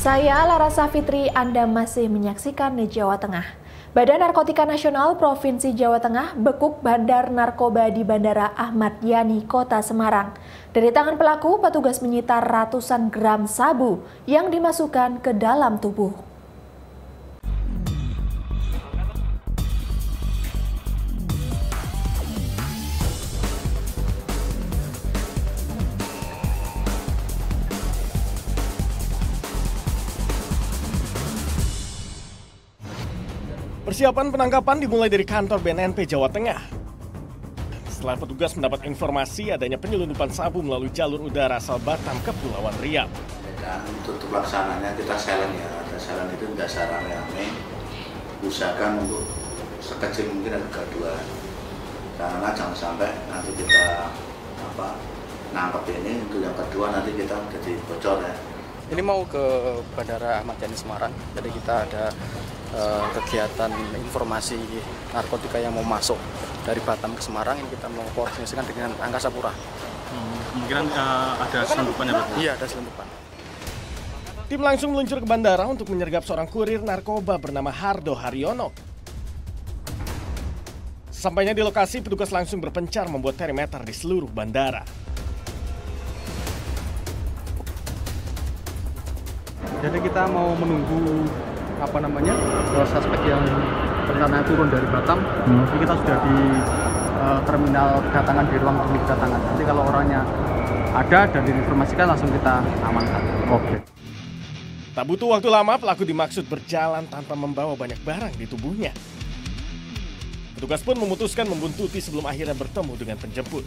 Saya Larasa Fitri, Anda masih menyaksikan di Jawa Tengah. Badan Narkotika Nasional Provinsi Jawa Tengah bekuk bandar narkoba di Bandara Ahmad Yani, Kota Semarang. Dari tangan pelaku, petugas menyita ratusan gram sabu yang dimasukkan ke dalam tubuh. Persiapan penangkapan dimulai dari kantor BNNP Jawa Tengah. Setelah petugas mendapat informasi adanya penyelundupan sabu melalui jalur udara asal Batam ke Kepulauan Riau. Dan untuk pelaksanaannya kita silent ya, ada silent itu tidak secara rame. Usahakan untuk sekecil mungkin ada kegaduhan. Karena jangan sampai nanti kita nangkep ini, untuk yang kedua nanti kita jadi bocor ya. Ini mau ke Bandara Ahmad Yani Semarang, jadi kita ada kegiatan informasi narkotika yang mau masuk dari Batam ke Semarang. Ini kita mau koordinasikan dengan Angkasa Pura. Kemungkinan ada selundupannya berarti? Iya, ada selundupan. Tim langsung meluncur ke bandara untuk menyergap seorang kurir narkoba bernama Hardo Haryono. Sampainya di lokasi, petugas langsung berpencar membuat perimeter di seluruh bandara. Jadi kita mau menunggu suspek yang rencana turun dari Batam. Jadi kita sudah di terminal kedatangan, di ruang tunggu kedatangan. Nanti kalau orangnya ada dan diinformasikan langsung kita amankan. Oke. Tak butuh waktu lama, pelaku dimaksud berjalan tanpa membawa banyak barang di tubuhnya. Petugas pun memutuskan membuntuti sebelum akhirnya bertemu dengan penjemput.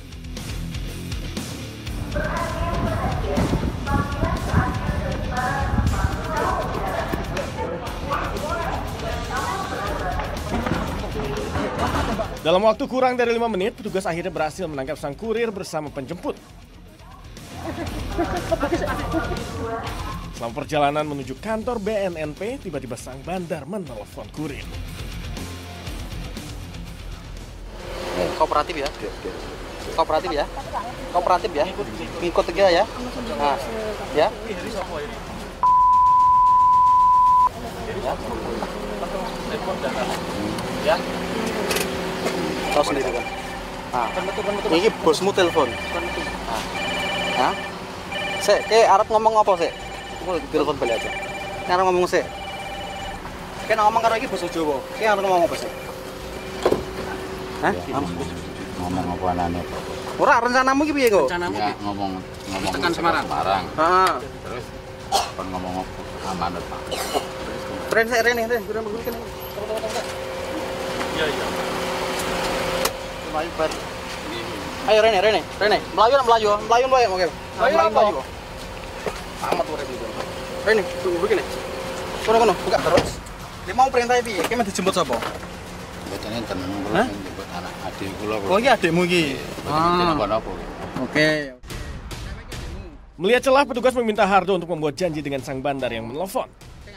Dalam waktu kurang dari 5 menit, petugas akhirnya berhasil menangkap sang kurir bersama penjemput. Selama perjalanan menuju kantor BNNP, tiba-tiba sang bandar menelepon kurir. Kooperatif ya? Kooperatif ya? Kooperatif ya? Ngikut aja ya? Nah, ya? Ya? Tahu sendiri kan? Ini bosmu telepon. Hah? Arep ngomong apa sih? Aku telepon balik aja. Arep ngomong sih. Ngomong karo iki basa Jawa. Arep ngomong apa sih? Hah? Ngomong apa anane? Ora rencanamu iki piye kok? Ya, ngomong tekan Semarang. Heeh. Terus ngomong amanat Pak. Tren sik rene, Ren begini kan. Iya. Ayo Rene, Melayu, oke. Melayu. Amat ora iki. Rene, tunggu begini. Kono, buka terus. Dia mau perintah piye? Ki men dijemput sapa? Mboten enten terus jemput anak adik kula. Oh, iki adikmu iki. Apa? Oke. Melihat celah, petugas meminta Hardo untuk membuat janji dengan sang bandar yang menelepon.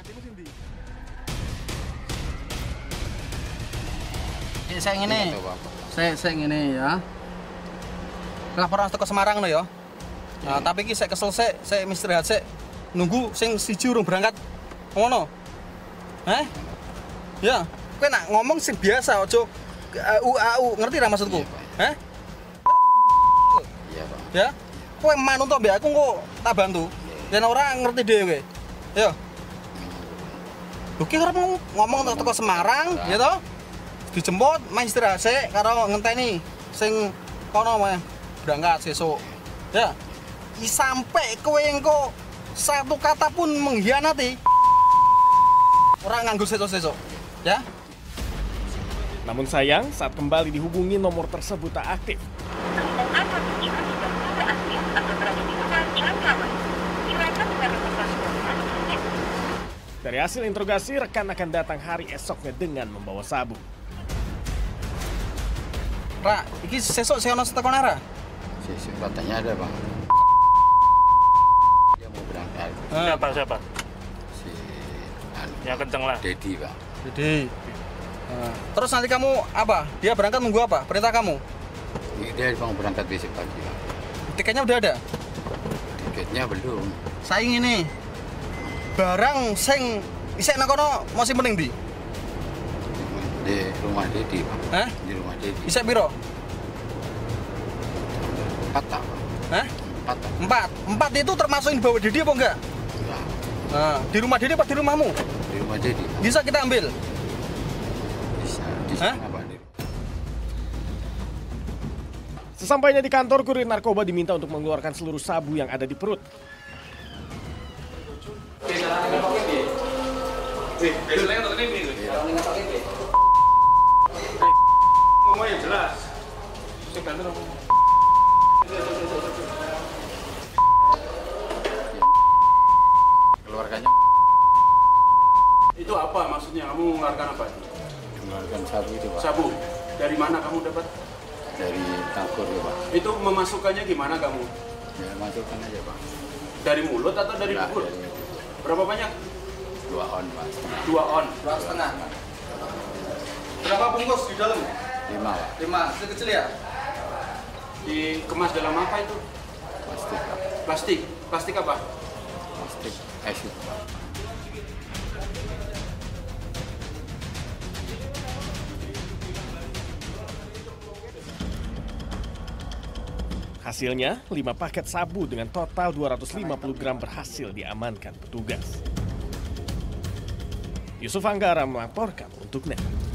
Saya ngene ya. Laporan ke Semarang no ya. Nah, tapi iki saya kesel saya istirahat sik. Nunggu sing siji urung berangkat. Ngono. Heh? Ya, kowe nak ngomong sing biasa aja au ngerti ra maksudku? Heh? Iya, Pak. Ya. Kowe manut to mbek aku kok tak bantu. Yen ora ngerti dhewe. Ya. Oke, arep ngomong teko Semarang, ya toh? Dijemput, main istirahat sik karo ngenteni sing kono mah berangkat sesuk. Ya. Sampai kowe engko satu kata pun mengkhianati. Ora nganggo sesuk-sesuk. Ya. Namun sayang, saat kembali dihubungi nomor tersebut tak aktif. Dari hasil interogasi, rekan akan datang hari esoknya dengan membawa sabu. Ra, iki sesuk sing ono tekan ara? Sesuk katanya ada, Bang. Dia mau berangkat. Siapa? Si Yang kenceng lah. Dedi, Pak. Jadi. Terus nanti kamu apa? Dia berangkat nunggu apa? Perintah kamu? Dia mau berangkat besok pagi, Pak. Tiketnya udah ada? Tiketnya belum. Saing ini. barang sing isek nang kono masih mending di? Di rumah Dedi, Pak. Hah? Di rumah Dedi. Isek piro? 4 tak, Pak. Hah? 4 tak. 4 itu termasuk yang dibawa Dedi apa enggak? Enggak. Nah, di rumah Dedi apa di rumahmu? Di rumah Dedi, Pak. Bisa kita ambil? Bisa. Di Hah? sana, Pak. Sesampainya di kantor, kurir narkoba diminta untuk mengeluarkan seluruh sabu yang ada di perut. Ngomong yang jelas. Keluarganya Itu apa maksudnya? Kamu mengeluarkan apa itu? mengeluarkan sabu itu, Pak. Sabu. Dari mana kamu dapat? Dari tangkur ya, Pak. Itu memasukkannya gimana kamu? Ya, masukkan aja, Pak. Dari mulut atau dari Enggak, dubur? dari itu. Berapa banyak? 2 on, Pak. 2 on. 2,5. Berapa bungkus di dalam? 5, Pak. 5, kecil ya? Dikemas dalam apa itu? Plastik, Pak. Plastik. Plastik apa? Plastik es itu, Pak. Hasilnya, 5 paket sabu dengan total 250 gram berhasil diamankan petugas. Yusuf Anggara melaporkan untuk NET.